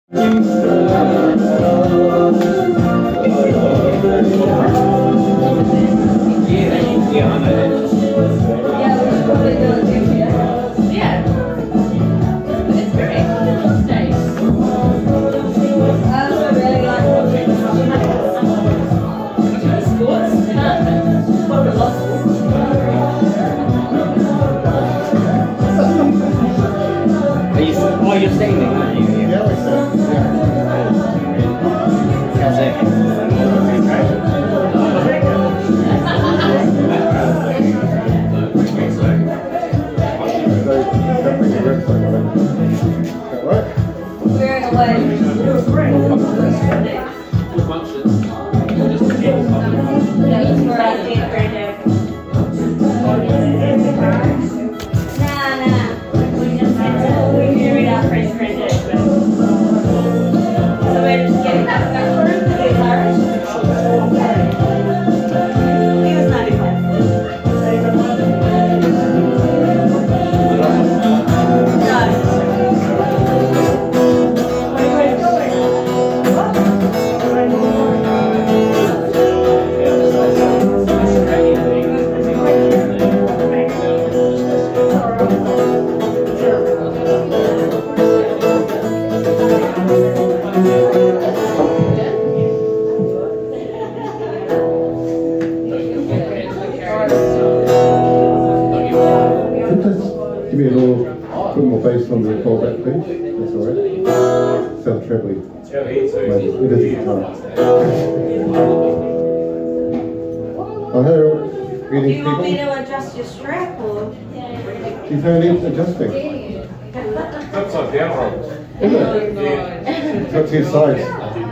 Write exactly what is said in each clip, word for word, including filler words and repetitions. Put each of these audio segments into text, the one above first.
Two sides.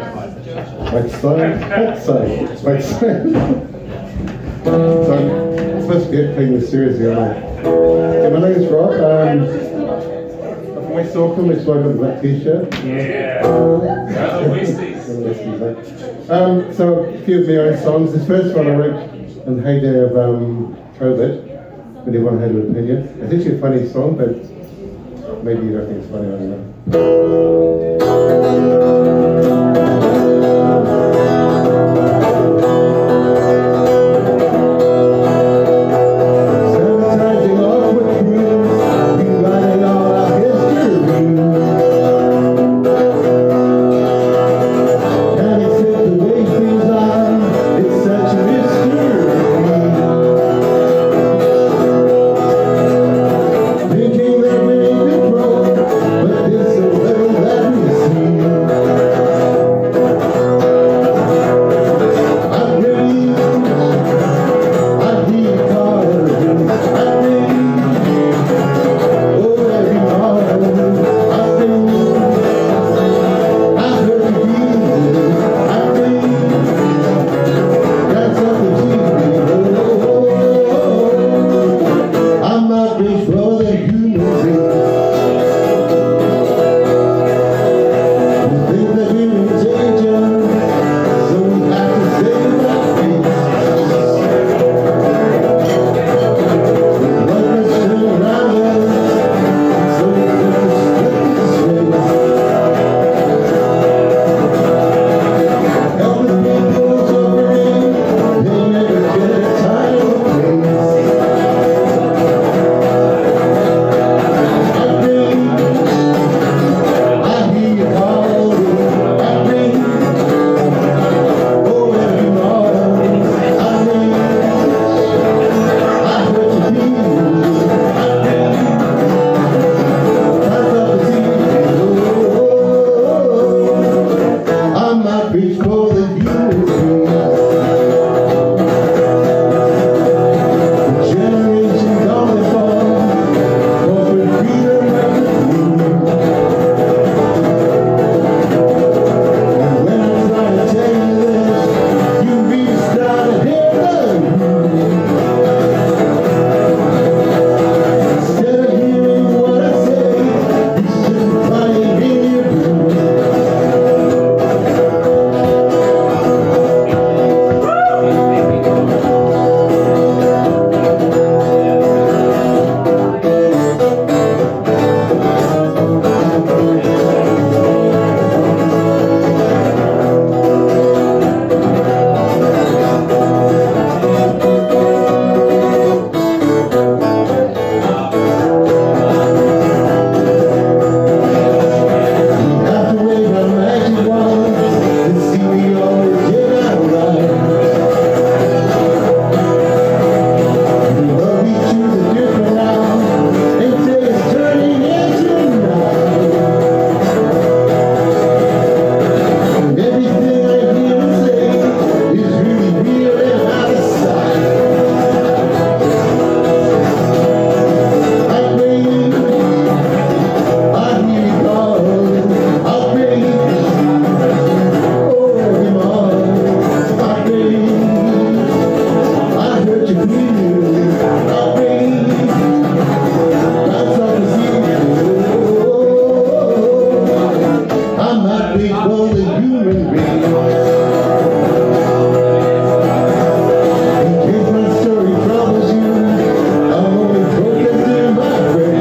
Like so, that side. Like so. So I'm supposed to get taking this seriously, aren't I? Yeah, my name's Rob. Um, I'm from West Auckland, which is why I got the black t-shirt. Yeah. um, so a few of my own songs. This first one I wrote in the heyday of um, COVID, when everyone had an opinion. It's actually a funny song, but maybe you don't think it's funny, I don't know. Thinking that we could grow, but this is a little that we beach full of human beings. In case my story troubles you, I'm only protesting my brain.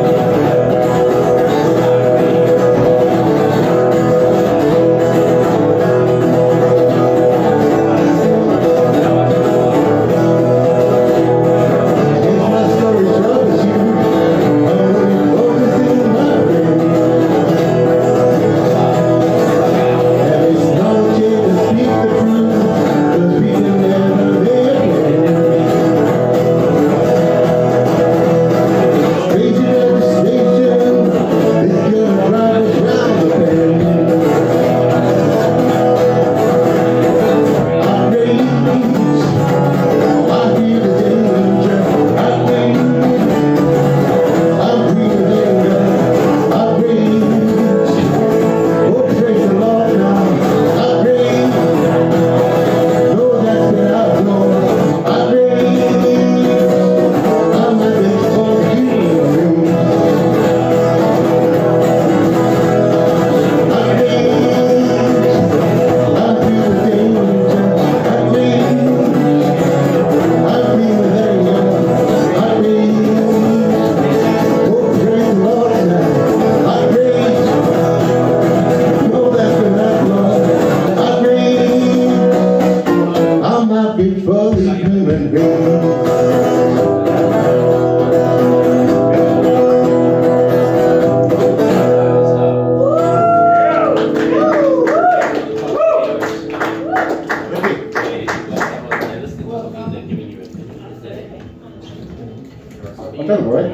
I don't know, right?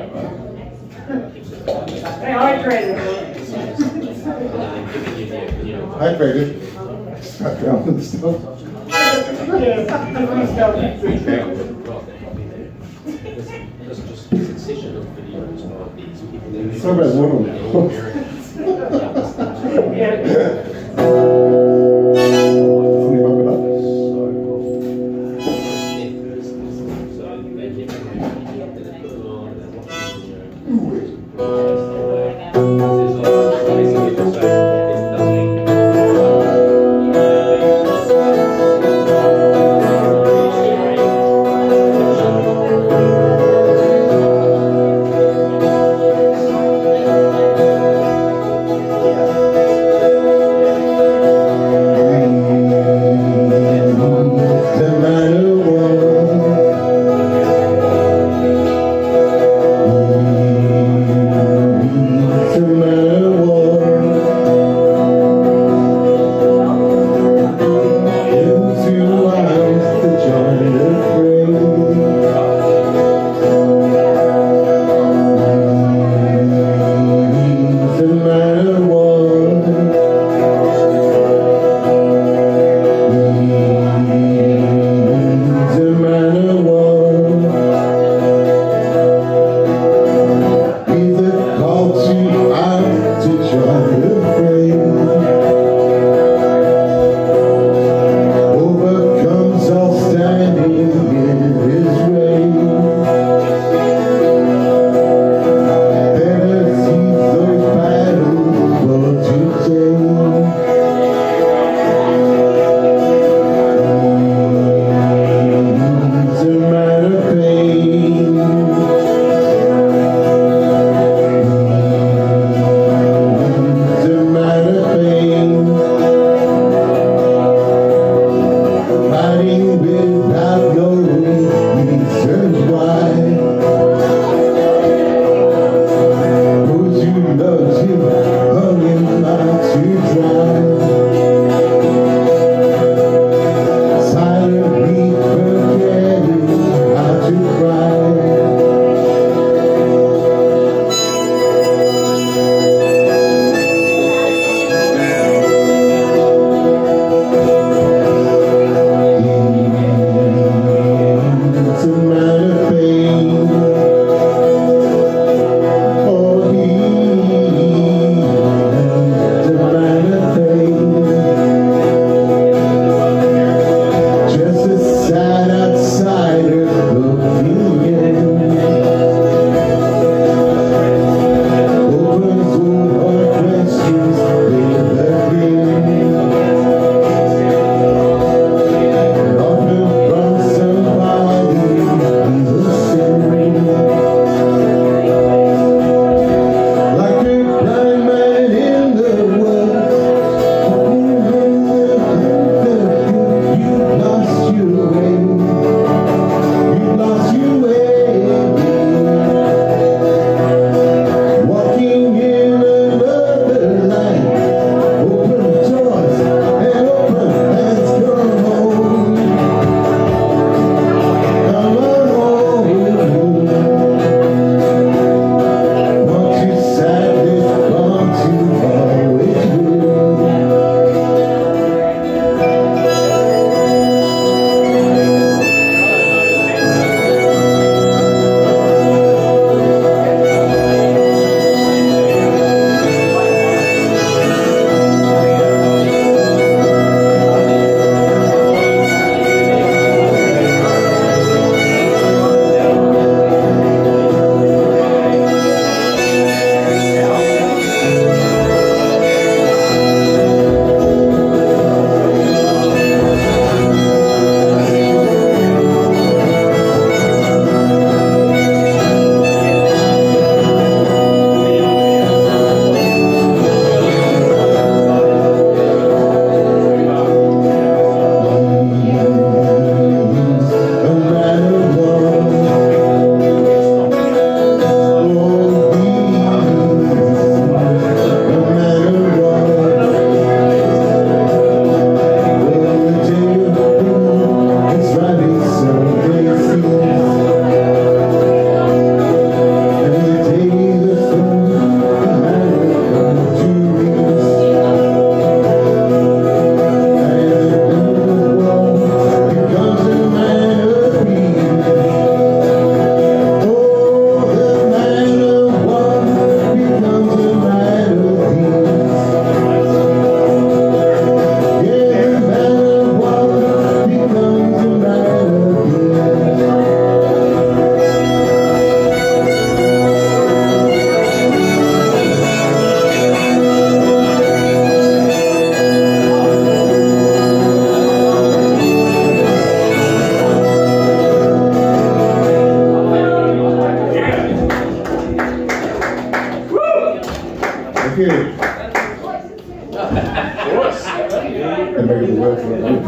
Hey, hydrated. Hydrated. Sat down and stuff. So bad, one of them. Somebody bump it up? And maybe the words are wrong.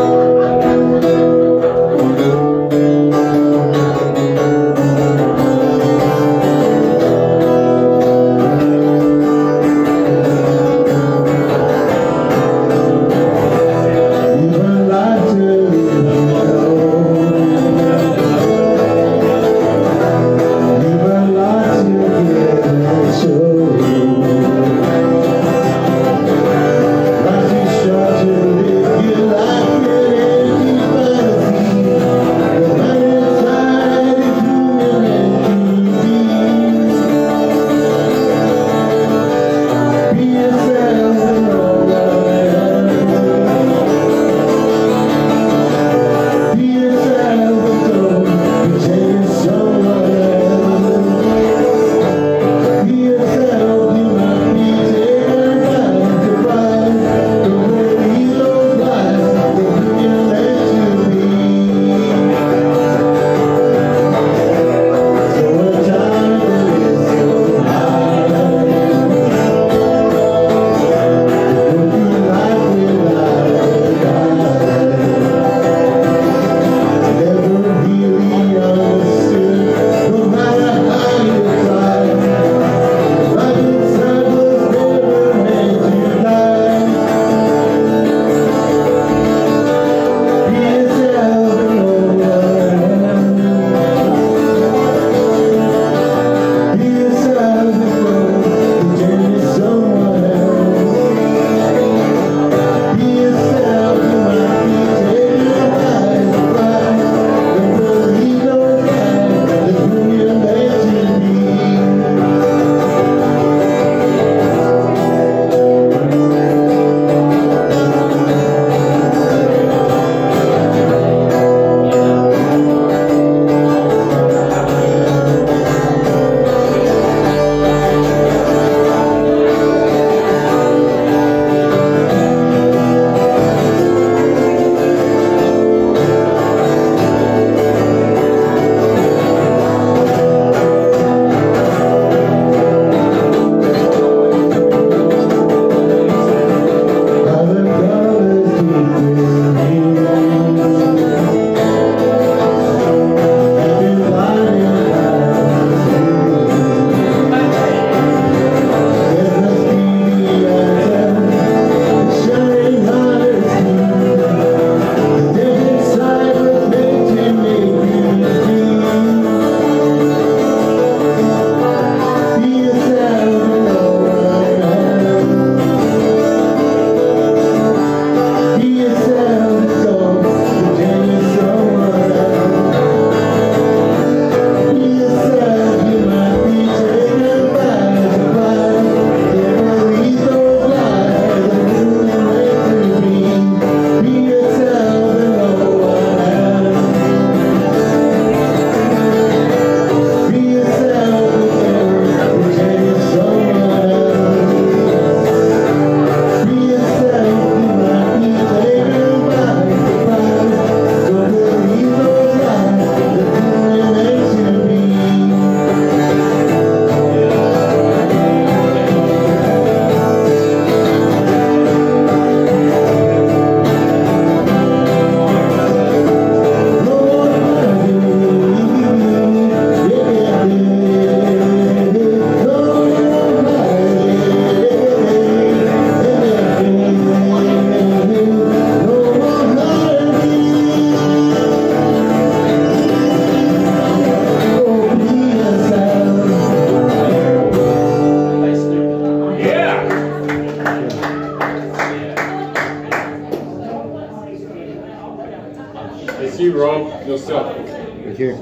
Yourself. Thank you.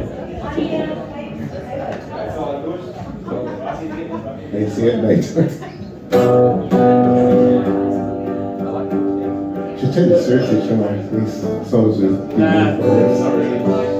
They see it later. Should take this seriously, shouldn't I? These songs with people. Nah, not really.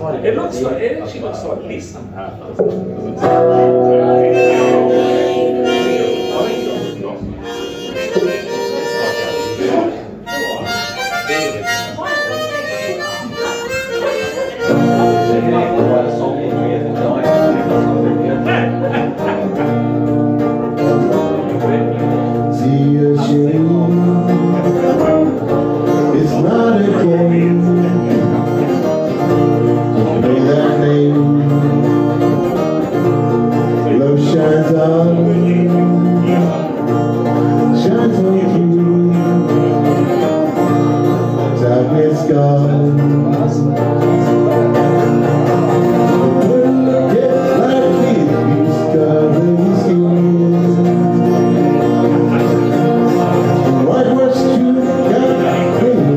It looks like, it actually looks like this somehow. It's not a game. Play that name. Love shines on, shines on you. Darkness gone. Get like this, discover your skin. White was true, got clean.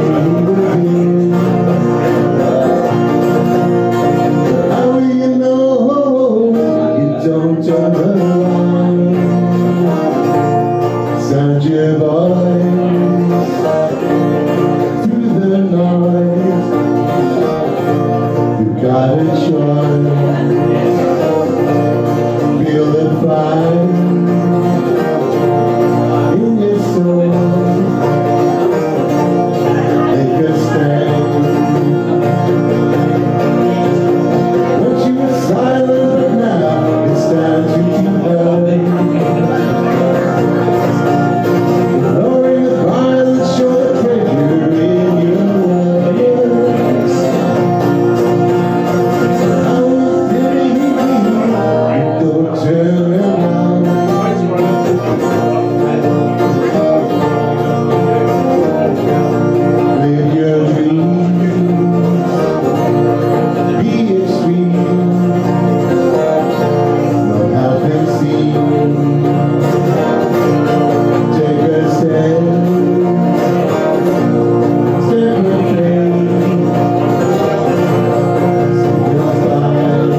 How will you know you don't turn around? Sound your voice through the noise. You gotta try. Feel the fire in your soul. Take a stand. Once you were silent, but now it's time to keep going. Ignoring the violence, show the treasure in your words. I was sitting here, don't turn around. Live your dreams, be extreme. Don't have them seen. Take a step, step of faith. See your fire.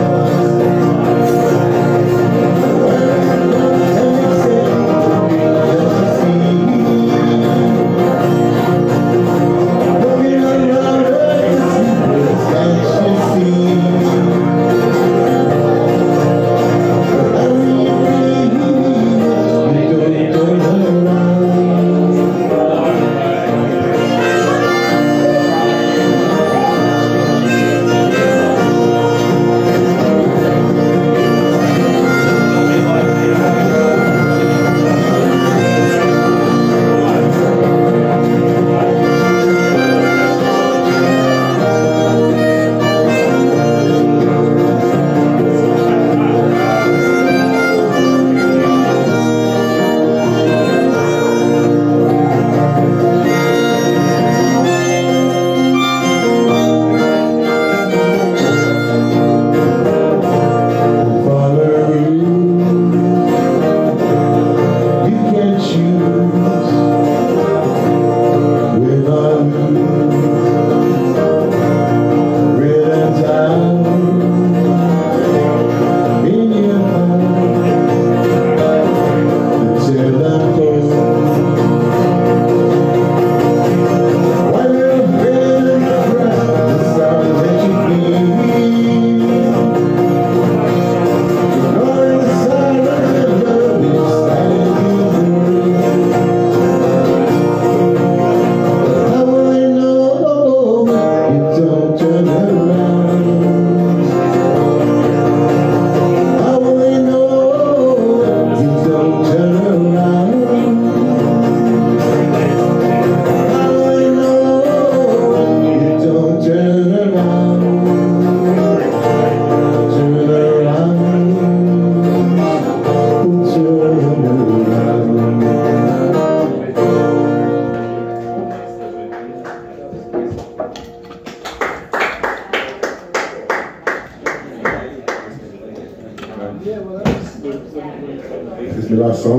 And accept what you see. Looking around her, the secrets that you see. How will you breathe? You don't turn around. Follow rules you can choose. Win or lose, written down in your mind until I'm cold. While you're feeling the breath, the sound that you feel. Ignoring the silence of love is standing through. How will they know you don't turn around? How will they know you don't turn around? How will they know you don't turn around? Turn around, turn around. This is the last song.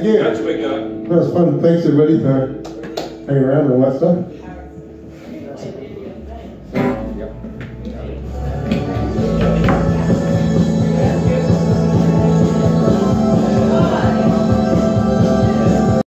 again. Catch a big guy. That was fun. Thanks everybody for hanging around and all that stuff.